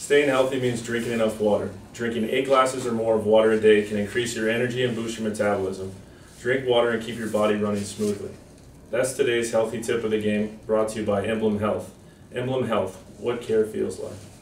Staying healthy means drinking enough water. Drinking 8 glasses or more of water a day can increase your energy and boost your metabolism. Drink water and keep your body running smoothly. That's today's healthy tip of the game, brought to you by EmblemHealth. EmblemHealth, what care feels like.